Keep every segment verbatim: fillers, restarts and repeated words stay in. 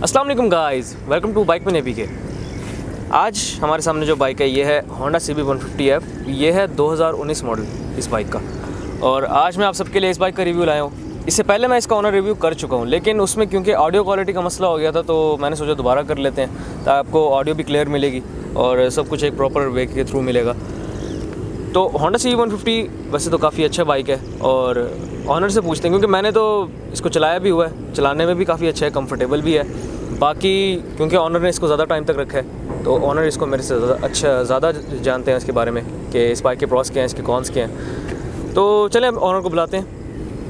अस्सलाम वालेकुम guys, welcome to bike में नेवी के। आज हमारे सामने जो बाइक है ये है Honda C B one fifty F. ये है दो हज़ार उन्नीस मॉडल इस बाइक का, और आज मैं आप सबके लिए इस बाइक का रिव्यू लाया हूँ। इससे पहले मैं इसका ऑनर रिव्यू कर चुका हूँ, लेकिन उसमें क्योंकि ऑडियो क्वालिटी का मसला हो गया था तो मैंने सोचा दोबारा कर लेते हैं, तो आपको ऑडियो भी क्लियर मिलेगी और सब कुछ एक प्रॉपर वे के थ्रू मिलेगा। तो Honda C B one fifty वैसे तो काफ़ी अच्छा बाइक है, और ऑनर से पूछते हैं क्योंकि मैंने तो इसको चलाया भी हुआ है, चलाने में भी काफ़ी अच्छा है, कंफर्टेबल भी है। बाकी क्योंकि ऑनर ने इसको ज़्यादा टाइम तक रखा है तो ऑनर इसको मेरे से ज़्यादा अच्छा ज़्यादा जानते हैं इसके बारे में कि इस बाइक के प्रॉस क्या हैं, इसके कॉन्स क्या हैं। तो चलें अब ऑनर को बुलाते हैं।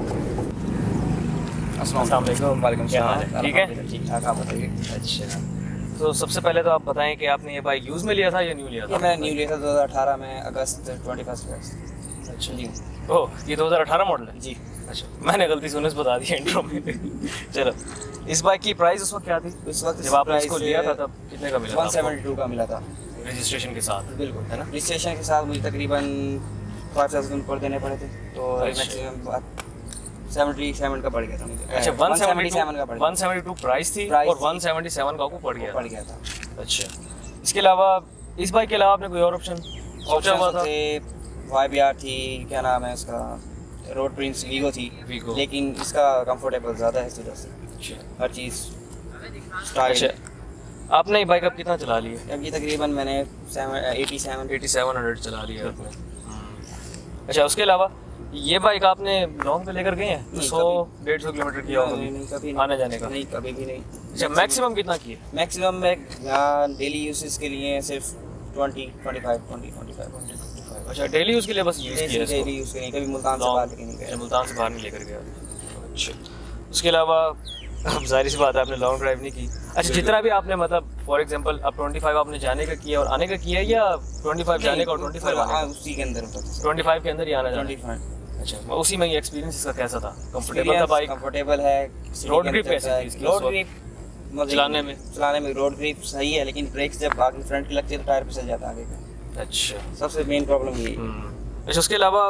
अस्सलाम वालेकुम। वालेकुम सलाम। ठीक है, ठीक ठाक, आप बताइए। अच्छा, तो सबसे पहले तो आप बताएं कि आपने ये बाइक यूज़ में लिया था या न्यू लिया था? ये मैंने न्यू लिया था दो हज़ार अठारह में, अगस्त ट्वेंटी फर्स्ट। अच्छा जी। ओह, ये दो हज़ार अठारह मॉडल है जी। अच्छा, मैंने गलती से उन्नीस बता दिया इंट्रो में। चलो, इस बाइक की प्राइस उस वक्त क्या थी? उस वक्त जब आपने इसको लिया था तब कितने का मिला था? वन सेवेंटी टू का मिला था रजिस्ट्रेशन के साथ। बिल्कुल, है ना। रजिस्ट्रेशन के साथ मुझे तकरीबन पाँच थाउजेंड पर देने पड़े थे, तो मैक्सिमम सेवेंटी सेवन का पड़ गया था मुझे। अच्छा, वन सेवेंटी सेवन का पड़ गया। वन सेवेंटी टू प्राइस थी और वन सेवेंटी सेवन का आपको पड़ गया पड़ गया था। अच्छा, इसके अलावा इस बाइक के अलावा आपने कोई और ऑप्शन सोचा हुआ था? वाई बी आर थी, क्या नाम है उसका, रोड प्रिंस वीगो थी, वीगो। लेकिन इसका कंफर्टेबल ज़्यादा है इस वजह से। अच्छा, हर चीज़ स्टाइल। अच्छा, आपने ये बाइक अब कितना चला ली है? अब ये तकरीबन मैंने eighty seven eighty seven hundred चला लिया है आपने। अच्छा, उसके अलावा ये बाइक आपने लॉन्ग पे लेकर गए हैं? सौ डेढ़ सौ किलोमीटर किया होगा नहीं, कभी आने जाने का? नहीं, कभी भी नहीं। अच्छा, मैक्सिमम कितना किए? मैक्सिमम मैं यहाँ डेली यूसेस के लिए सिर्फ twenty twenty five twenty twenty five. अच्छा, डेली यूज़ के लिए बस यूज़ किया है इसको? डेली यूज़ के लिए, कभी मुल्तान से बाहर लेके नहीं गया। मुल्तान से बाहर नहीं लेकर गया। अच्छा, उसके अलावा अब जाहिर सी बात है आपने लॉन्ग ड्राइव नहीं की। अच्छा, जितना भी आपने मतलब फॉर एग्जांपल अब ट्वेंटी फाइव आपने जाने का किया और आने का किया है, या ट्वेंटी फाइव जाने का और ट्वेंटी फाइव आने का? उसी के अंदर ट्वेंटी फाइव के अंदर ही आना ट्वेंटी फाइव। अच्छा, उसी में एक्सपीरियंस इसका कैसा था? कंफर्टेबल था बाइक? कंफर्टेबल है। रोड ग्रिप कैसी थी इसकी? रोड ग्रिप चलाने में चलाने में रोड ग्रिप सही है, लेकिन ब्रेक्स जब आगे फ्रंट की लगती है तो टायर फिसल जाता है आगे का। अच्छा, सबसे मेन प्रॉब्लम ये है। अच्छा, उसके अलावा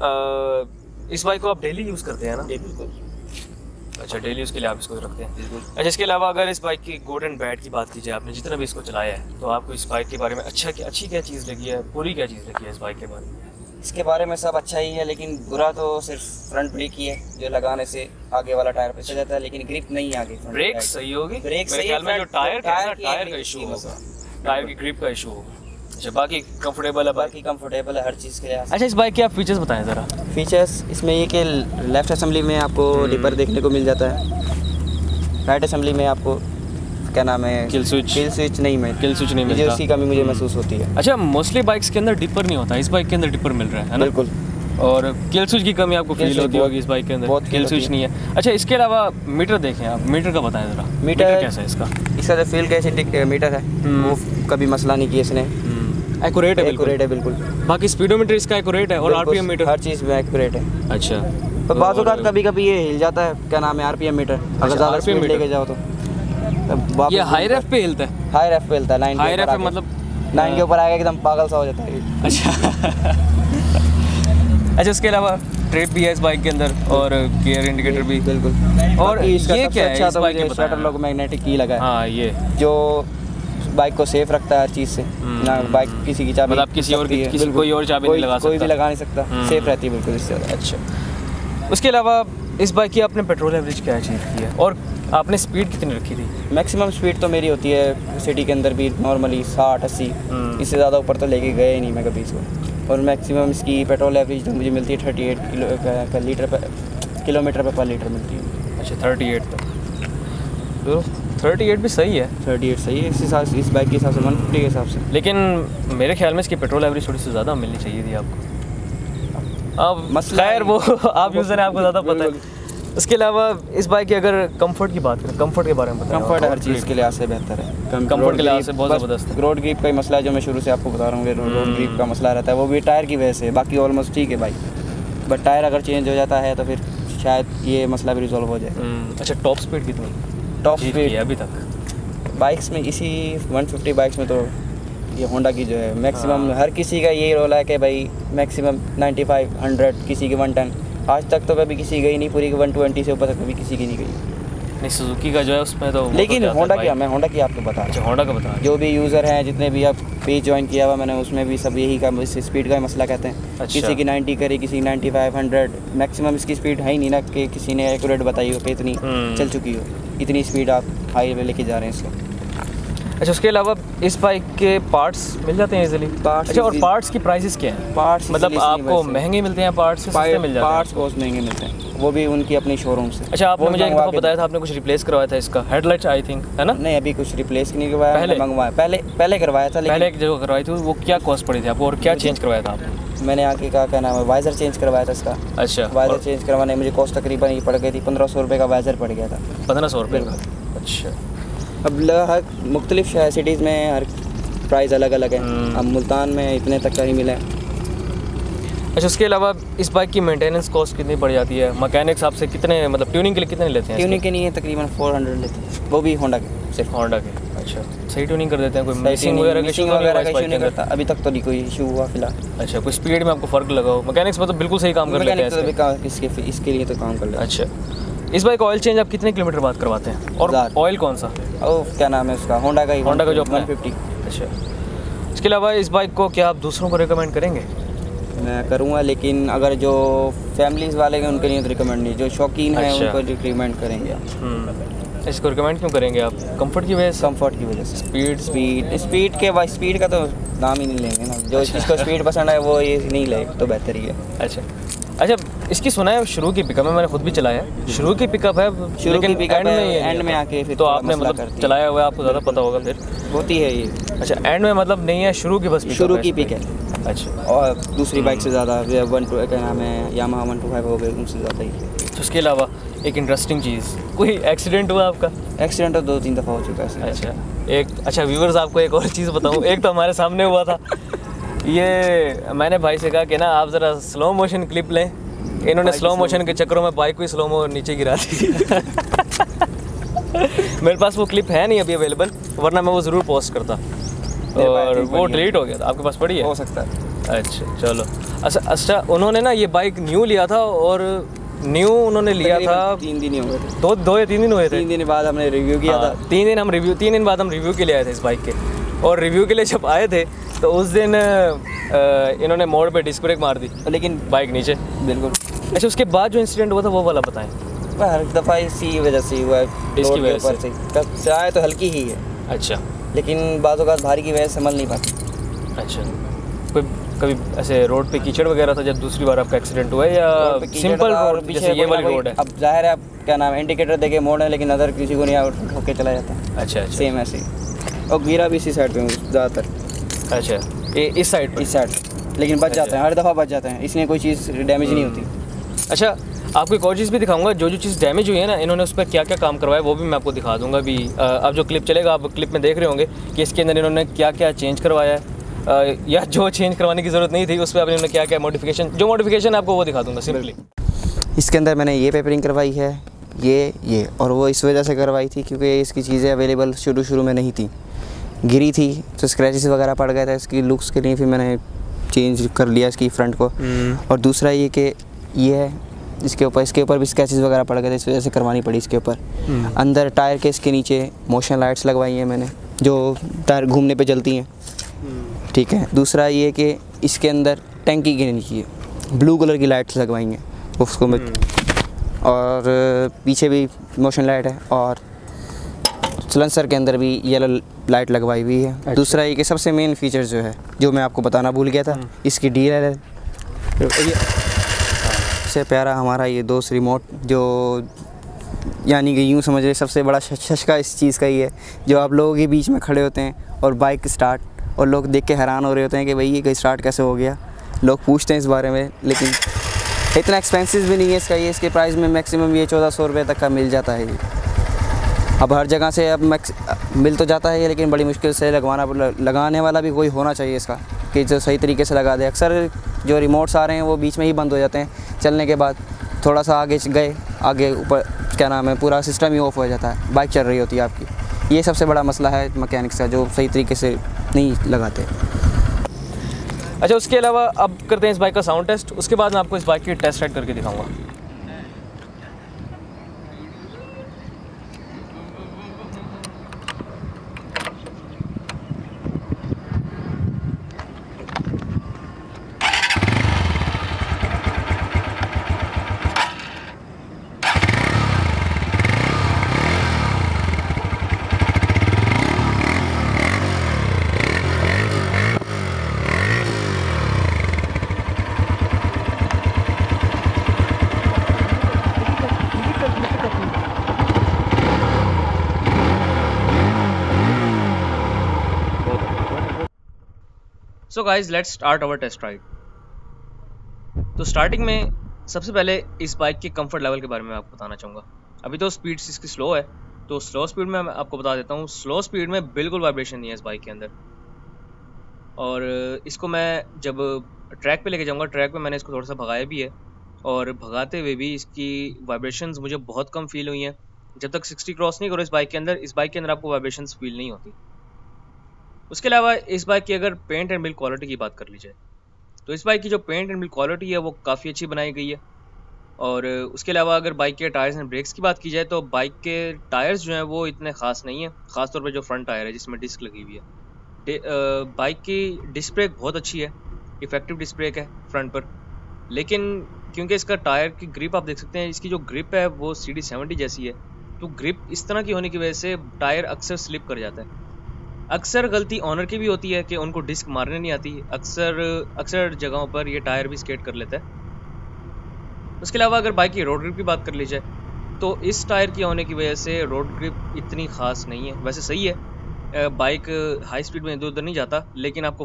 इस बाइक को आप डेली यूज़ करते हैं ना? बिल्कुल। अच्छा, डेली यूज़ के लिए आप इसको रखते हैं। बिल्कुल। अच्छा, इसके अलावा अगर इस बाइक की गुड एंड बैड की बात की जाए, आपने जितना भी इसको चलाया है, तो आपको इस बाइक के बारे में अच्छा क्या अच्छी क्या चीज़ लगी है, बुरी क्या चीज़ लगी है इस बाइक के बारे में? इसके बारे में सब अच्छा ही है, लेकिन बुरा तो सिर्फ फ्रंट ब्रेक ही है, जो लगाने से आगे वाला टायर फिसल जाता है, लेकिन ग्रिप नहीं है आगे। ब्रेक सही होगी? ब्रेक मेरे सही ख्याल में जो टायर का टायर टायर का इशू होगा, टायर की ग्रिप का इशू होगा। अच्छा, बाकी कंफर्टेबल है? बाकी कंफर्टेबल है हर चीज़ के लिए। अच्छा, इस बाइक के आप फीचर्स बताएं ज़रा। फीचर्स इसमें ये कि लेफ्ट असेंबली में आपको डिपर देखने को मिल जाता है, राइट असेंबली में आपको क्या नाम है, किल स्विच किल स्विच नहीं मिल किल स्विच नहीं मिलता, मुझे उसकी कमी मुझे महसूस होती है। अच्छा, मोस्टली बाइक्स के अंदर डिपर नहीं होता, इस बाइक के अंदर डिपर मिल रहा है ना? बिल्कुल। और किल स्विच की कमी आपको फील होती होगी इस बाइक के अंदर? बहुत किल स्विच नहीं है। अच्छा, इसके अलावा मीटर देखें आप, मीटर का बताएं ज़रा। मीटर कैसा है इसका? इसका जो फील कैसे मीटर है वो कभी मसला नहीं किया इसने, एक्यूरेट है? एक्यूरेट है बिल्कुल। बाकी स्पीडोमीटर इसका एक्यूरेट है और आरपीएम मीटर? हर चीज़ में एक्यूरेट है। अच्छा, तो बाज़ औक़ात कभी कभी ये हिल जाता है, क्या नाम है, आरपीएम मीटर, अगर ज़्यादा स्पीड लेके जाओ तो। ये हाई रेफ पे हिलता है? हाई रेफ पे हिलता है, नाइन हाई रेफ पे मतलब नाइन के ऊपर आएगा एकदम पागल सा हो जाता है। अच्छा। अच्छा, इसके अलावा ट्रिप भी है इस बाइक के अंदर और गियर इंडिकेटर भी? बिल्कुल। और ये क्या है अच्छा इस तो बाइक के? शटर लॉक मैग्नेटिक की लगा है। हाँ, ये जो बाइक को सेफ रखता है हर चीज़ से, ना बाइक किसी की चाबी मतलब किसी और की किसी कोई और चाबी नहीं लगा सकता, कोई भी लगा नहीं सकता, सेफ रहती है बिल्कुल इससे। अच्छा, उसके अलावा इस बाइक की आपने पेट्रोल एवरेज क्या अचीव की है और आपने स्पीड कितनी रखी थी? मैक्सिमम स्पीड तो मेरी होती है सिटी के अंदर भी नॉर्मली साठ अस्सी, इससे ज़्यादा ऊपर तो लेके गए ही नहीं मैं कभी इसको। और मैक्सिमम इसकी पेट्रोल एवरेज तो मुझे मिलती है thirty eight kilo per litre per kilometre per per litre मिलती है। अच्छा, थर्टी एट तक? तो थर्टी एट भी सही है। थर्टी एट सही है इस हिसाब से, इस बाइक के हिसाब से, वन फिफ्टी के हिसाब से। लेकिन मेरे ख्याल में इसकी पेट्रोल एवरेज थोड़ी सी ज़्यादा मिलनी चाहिए थी आपको। अब मसला खैर वो आप यूज़र हैं, आपको ज़्यादा पता है। इसके अलावा इस बाइक की अगर कंफर्ट की बात करें, कंफर्ट के बारे में बताएं। कंफर्ट हर चीज़ के लिहाज से बेहतर है, कंफर्ट के लिहाज से बहुत ज़बरदस्त है। रोड ग्रिप का ही मसला है जो मैं शुरू से आपको बता रहा हूँ, रोड ग्रिप का मसला रहता है, वो भी टायर की वजह से। बाकी ऑलमोस्ट ठीक है बाइक, बट टायर अगर चेंज हो जाता है तो फिर शायद ये मसला भी रिजॉल्व हो जाए। अच्छा, टॉप स्पीड कितनी? टॉप स्पीड अभी तक बाइक्स में, इसी वन फिफ्टी बाइक्स में तो ये होंडा की जो है मैक्सिमम, हर किसी का यही रोल है कि भाई मैक्सिमम नाइन्टी फाइव हंड्रेड, किसी की वन टेन। आज तक तो कभी किसी गई नहीं पूरी वन ट्वेंटी से ऊपर तक कभी किसी की नहीं गई। नहीं सुजुकी का जो है उसमें तो लेकिन होंडा की मैं होंडा की आपको बता रहा अच्छा होंडा का बता हूँ। जो भी यूज़र हैं जितने भी अब पेज ज्वाइन किया हुआ मैंने उसमें भी सब यही का स्पीड का ही मसला कहते हैं। अच्छा। किसी की नाइन्टी करी, किसी की नाइन्टी फाइव हंड्रेड, मैक्सिमम इसकी स्पीड है ही नहीं ना कि किसी ने एक्यूरेट बताई हो कि इतनी चल चुकी हो, इतनी स्पीड आप हाईवे लेके जा रहे हैं इसको। अच्छा उसके अलावा इस बाइक के पार्ट्स मिल जाते हैं इजीली? पार्ट्स अच्छा और पार्ट्स की प्राइसेस क्या हैं? पार्ट्स मतलब आपको महंगे मिलते हैं पार्ट्स से सस्ते मिल जाते हैं? पार्ट्स बहुत महंगे मिलते हैं, वो भी उनकी अपनी शोरूम से। अच्छा आपने मुझे एक दफ़ा बताया था आपने कुछ रिप्लेस करवाया था इसका हेडलाइट्स आई थिंक, है ना? नहीं अभी कुछ रिप्लेस नहीं करवाया, पहले मंगवाया, पहले पहले करवाया था। पहले एक जगह करवाई थी, वो क्या कॉस्ट पड़ी थी आपको और क्या चेंज करवाया था आपने? मैंने आके कहा क्या नाम है वाइज़र चेंज करवाया था इसका। अच्छा वाइज़र चेंज करवाने मुझे कॉस्ट तकरीबन ये पड़ गई थी पंद्रह सौ रुपये का वाइज़र पड़ गया था। पंद्रह सौ रुपये का? अच्छा अब हर मुख्तलिफ सिटीज़ में हर प्राइस अलग अलग है। अब मुल्तान में इतने तक का ही मिला है। अच्छा उसके अलावा इस बाइक की मेंटेनेंस कॉस्ट कितनी पड़ जाती है? मैकेनिक्स आपसे कितने मतलब ट्यूनिंग के लिए कितने लेते हैं? ट्यूनिंग के नहीं है तकरीबन फोर हंड्रेड लेते हैं, वो भी होंडा के सिर्फ होंडा के। अच्छा सही ट्यूनिंग कर देते हैं? कोई मिसिंग वगैरह का इशू नहीं करता अभी तक तो नहीं कोई इशू हुआ फिलहाल। अच्छा कोई स्पीड में आपको फ़र्क लगा हो? मैकेनिक्स मतलब बिल्कुल सही काम कर लेते हैं इसके इसके लिए तो काम कर लेते हैं। अच्छा इस बाइक ऑयल चेंज आप कितने किलोमीटर बाद करवाते हैं और ऑयल कौन सा? ओ क्या नाम है उसका होंडा का ही, होंडा का जो वन फिफ्टी। अच्छा इसके अलावा इस बाइक को क्या आप दूसरों को रिकमेंड करेंगे? मैं करूँगा लेकिन अगर जो फैमिलीज वाले हैं उनके लिए तो रिकमेंड नहीं, जो शौकीन हैं उनको रिकमेंड करेंगे। इसको रिकमेंड क्यों करेंगे आप? कंफर्ट की वजह से? कंफर्ट की वजह से। स्पीड स्पीड स्पीड के बाद स्पीड का तो नाम ही नहीं लेंगे ना, जो जिसको स्पीड पसंद है वो ये नहीं ले तो बेहतर ही है। अच्छा अच्छा इसकी सुना है शुरू की पिकअप है, मैंने खुद भी चलाया है, शुरू की पिकअप है शुरू की पिकअप एंड में एंड में आके फिर तो आपने मतलब चलाया हुआ है आपको ज़्यादा पता होगा फिर होती है ये। अच्छा एंड में मतलब नहीं है, शुरू की बस शुरू की पिक है। अच्छा और दूसरी बाइक से ज़्यादा वन टू क्या नाम है यामाहा वन टू फाइव हो गए उनसे ज़्यादा ही। तो उसके अलावा एक इंटरेस्टिंग चीज़, कोई एक्सीडेंट हुआ आपका? एक्सीडेंट तो दो तीन दफ़ा हो चुका है। अच्छा एक अच्छा व्यूअर्स आपको एक और चीज़ बताऊँ, एक तो हमारे सामने हुआ था, ये मैंने भाई से कहा कि ना आप ज़रा स्लो मोशन क्लिप लें, इन्होंने स्लो मोशन के चक्करों में बाइक को ही स्लो मो नीचे गिरा दी। मेरे पास वो क्लिप है नहीं अभी अवेलेबल, वरना मैं वो ज़रूर पोस्ट करता और वो डिलीट हो गया था। आपके पास पड़ी है? हो सकता है। अच्छा चलो अच्छा अच्छा उन्होंने ना ये बाइक न्यू लिया था और न्यू उन्होंने लिया था तीन दिन ही हो गए थे, दो दो या तीन दिन हुए थे। तीन दिन बाद हमने रिव्यू किया था। तीन दिन हम रिव्यू तीन दिन बाद हम रिव्यू के लिए आए थे इस बाइक के, और रिव्यू के लिए जब आए थे तो उस दिन इन्होंने मोड़ पे डिस्क ब्रेक मार दी लेकिन बाइक नीचे। बिल्कुल। अच्छा उसके बाद जो इंसिडेंट हुआ था वो वाला बताएं। हर दफ़ा इसी वजह से हुआ है, इसकी वजह से चाहे तो हल्की ही है। अच्छा लेकिन बाज़ औक़ात भारी की वजह से संभल नहीं पाती। अच्छा कोई कभी ऐसे रोड पे कीचड़ वगैरह था जब दूसरी बार आपका एक्सीडेंट हुआ है या सिंपल रोड जैसे ये वाली रोड है? अब जाहिर है आप क्या नाम है इंडिकेटर देके मोड़ है लेकिन नज़र किसी को नहीं होके चला जाता। अच्छा अच्छा सेम ऐसे ही, और गिरा भी इसी साइड पे ज़्यादातर। अच्छा ये इस साइड पर? इस साइड, लेकिन बच जाते हैं, हर दफ़ा बच जाते हैं, इसमें कोई चीज़ डैमेज नहीं होती। अच्छा आपको एक और चीज़ भी दिखाऊंगा, जो जो चीज़ डैमेज हुई है ना इन्होंने उस पर क्या क्या काम करवाया वो भी मैं आपको दिखा दूंगा अभी। अब जो क्लिप चलेगा आप क्लिप में देख रहे होंगे कि इसके अंदर इन्होंने क्या क्या चेंज करवाया है, या जो चेंज करवाने की ज़रूरत नहीं थी उस पर अब इन्होंने क्या क्या मॉडिफिकेशन, जो मॉडिफिकेशन आपको वो दिखा दूंगा सिंपली। इसके अंदर मैंने ये पेपरिंग करवाई है, ये ये और वो इस वजह से करवाई थी क्योंकि इसकी चीज़ें अवेलेबल शुरू शुरू में नहीं थी, गिरी थी तो स्क्रैचेस वगैरह पड़ गए थे। इसकी लुक्स के लिए फिर मैंने चेंज कर लिया इसकी फ्रंट को। और दूसरा ये कि ये है इसके ऊपर इसके ऊपर भी स्क्रैचेस वगैरह पड़ गए थे, इस वजह से करवानी पड़ी इसके ऊपर। अंदर टायर के इसके नीचे मोशन लाइट्स लगवाई हैं मैंने जो टायर घूमने पे जलती हैं, ठीक है। दूसरा ये कि इसके अंदर टैंकी के नीचे ब्लू कलर की लाइट्स लगवाई हैं उसको मैं, और पीछे भी मोशन लाइट है और सलेंसर के अंदर भी येलो लाइट लगवाई हुई है। अच्छा। दूसरा ये कि सबसे मेन फीचर जो है जो मैं आपको बताना भूल गया था, इसकी डी एल एल सबसे प्यारा हमारा ये दोस्त रिमोट, जो यानी कि यूँ समझ रहे सबसे बड़ा शशका इस चीज़ का ही है, जो आप लोगों के बीच में खड़े होते हैं और बाइक स्टार्ट और लोग देख के हैरान हो रहे होते हैं कि भाई ये कहीं स्टार्ट कैसे हो गया, लोग पूछते हैं इस बारे में। लेकिन इतना एक्सपेंसिव भी नहीं है इसका, ये इसके प्राइस में मैक्सिमम ये चौदह सौ रुपये तक का मिल जाता है। ये अब हर जगह से अब मैक्स मिल तो जाता है ये, लेकिन बड़ी मुश्किल से लगवाना लगाने वाला भी कोई होना चाहिए इसका कि जो सही तरीके से लगा दे। अक्सर जो रिमोट्स आ रहे हैं वो बीच में ही बंद हो जाते हैं, चलने के बाद थोड़ा सा आगे गए आगे ऊपर क्या नाम है पूरा सिस्टम ही ऑफ हो जाता है, बाइक चल रही होती है आपकी। ये सबसे बड़ा मसला है मैकेनिक्स का, जो सही तरीके से नहीं लगाते। अच्छा उसके अलावा अब करते हैं इस बाइक का साउंड टेस्ट, उसके बाद मैं आपको इस बाइक की टेस्ट राइड करके दिखाऊंगा। So guys let's start our test ride. तो स्टार्टिंग में सबसे पहले इस बाइक के कंफर्ट लेवल के बारे में आपको बताना चाहूँगा। अभी तो स्पीड इसकी स्लो है, तो स्लो स्पीड में मैं आपको बता देता हूँ, स्लो स्पीड में बिल्कुल वाइब्रेशन नहीं है इस बाइक के अंदर। और इसको मैं जब ट्रैक पे लेके जाऊँगा, ट्रैक पे मैंने इसको थोड़ा सा भगाया भी है, और भगाते हुए भी इसकी वाइब्रेशंस मुझे बहुत कम फील हुई हैं। जब तक सिक्सटी क्रॉस नहीं करो इस बाइक के अंदर, इस बाइक के अंदर आपको वाइब्रेशंस फील नहीं होती। उसके अलावा इस बाइक की अगर पेंट एंड बिल्ड क्वालिटी की बात कर ली जाए, तो इस बाइक की जो पेंट एंड बिल्ड क्वालिटी है वो काफ़ी अच्छी बनाई गई है। और उसके अलावा अगर बाइक के टायर्स एंड ब्रेक्स की बात की जाए, तो बाइक के टायर्स जो हैं वो इतने खास नहीं है, ख़ासतौर पे जो फ्रंट टायर है जिसमें डिस्क लगी हुई है। बाइक की डिस्क ब्रेक बहुत अच्छी है, इफेक्टिव डिस्क ब्रेक है फ्रंट पर, लेकिन क्योंकि इसका टायर की ग्रिप आप देख सकते हैं, इसकी जो ग्रिप है वो सी डी सेवेंटी जैसी है, तो ग्रिप इस तरह की होने की वजह से टायर अक्सर स्लिप कर जाता है। अक्सर गलती ऑनर की भी होती है कि उनको डिस्क मारने नहीं आती, अक्सर अक्सर जगहों पर ये टायर भी स्केट कर लेता है। उसके अलावा अगर बाइक की रोड ग्रिप की बात कर ली जाए, तो इस टायर की होने की वजह से रोड ग्रिप इतनी ख़ास नहीं है। वैसे सही है, बाइक हाई स्पीड में इधर उधर नहीं जाता, लेकिन आपको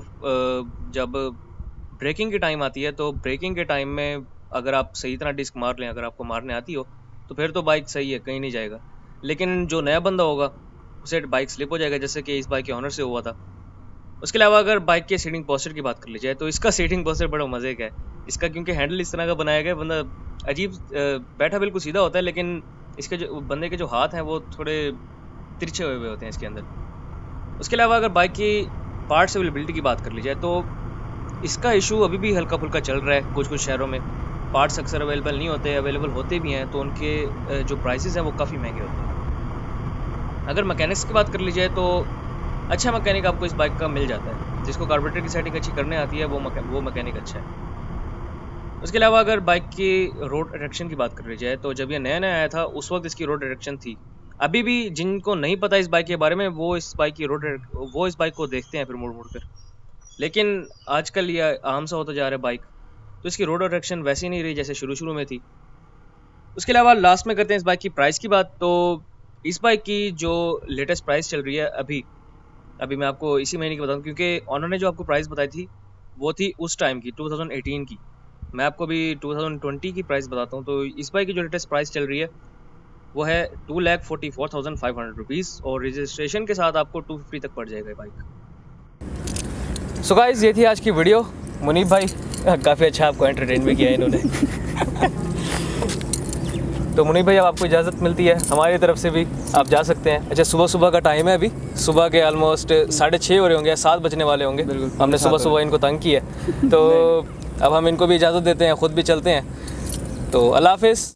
जब ब्रेकिंग की टाइम आती है, तो ब्रेकिंग के टाइम में अगर आप सही तरह डिस्क मार लें, अगर आपको मारने आती हो, तो फिर तो बाइक सही है, कहीं नहीं जाएगा। लेकिन जो नया बंदा होगा उसे बाइक स्लिप हो जाएगा, जैसे कि इस बाइक के ऑनर से हुआ था। उसके अलावा अगर बाइक के सीटिंग पोस्चर की बात कर ली जाए, तो इसका सीटिंग पोस्चर बड़ा मज़े का है। इसका क्योंकि हैंडल इस तरह का बनाया गया, बंदा अजीब बैठा बिल्कुल सीधा होता है, लेकिन इसके जो बंदे के जो हाथ हैं वो थोड़े तिरछे हुए हुए होते हैं इसके अंदर। उसके अलावा अगर बाइक की पार्ट्स अवेलेबिलिटी की बात कर ली जाए, तो इसका इशू अभी भी हल्का फुल्का चल रहा है। कुछ कुछ शहरों में पार्ट्स अक्सर अवेलेबल नहीं होते, अवेलेबल होते भी हैं तो उनके जो प्राइसेस हैं वो काफ़ी महंगे होते हैं। अगर मैकेनिक्स की बात कर ली जाए, तो अच्छा मैकेनिक आपको इस बाइक का मिल जाता है, जिसको कार्बोरेटर की सेटिंग अच्छी करने आती है, वो वो मैकेनिक अच्छा है। उसके अलावा अगर बाइक की रोड अट्रैक्शन की बात कर ली जाए, तो जब ये नया नया आया था उस वक्त इसकी रोड अट्रैक्शन थी। अभी भी जिनको नहीं पता इस बाइक के बारे में, वो इस बाइक की रोड वो इस बाइक को देखते हैं फिर मुड़ मुड़ कर, लेकिन आजकल ये आम सा होता जा रहा है बाइक, तो इसकी रोड अट्रैक्शन वैसी नहीं रही जैसे शुरू शुरू में थी। उसके अलावा लास्ट में करते हैं इस बाइक की प्राइस की बात। तो इस बाइक की जो लेटेस्ट प्राइस चल रही है अभी अभी मैं आपको इसी महीने की बताऊँ, क्योंकि ऑनर ने जो आपको प्राइस बताई थी वो थी उस टाइम की टू थाउजेंड एटीन की। मैं आपको अभी टू थाउजेंड ट्वेंटी की प्राइस बताता हूँ। तो इस बाइक की जो लेटेस्ट प्राइस चल रही है वो है two lakh forty four thousand five hundred rupees, और रजिस्ट्रेशन के साथ आपको टू फिफ्टी तक पड़ जाएगा बाइक। सो गाइस, ये थी आज की वीडियो। मुनीब भाई काफ़ी अच्छा आपको एंटरटेन भी किया इन्होंने। तो मुनीब भाई अब आपको इजाज़त मिलती है, हमारी तरफ से भी आप जा सकते हैं। अच्छा, सुबह सुबह का टाइम है, अभी सुबह के ऑलमोस्ट साढ़े छः हो रहे होंगे, सात बजने वाले होंगे। हमने सुबह सुबह इनको तंग किया, तो अब हम इनको भी इजाज़त देते हैं, ख़ुद भी चलते हैं। तो अल्लाह हाफ़िज़।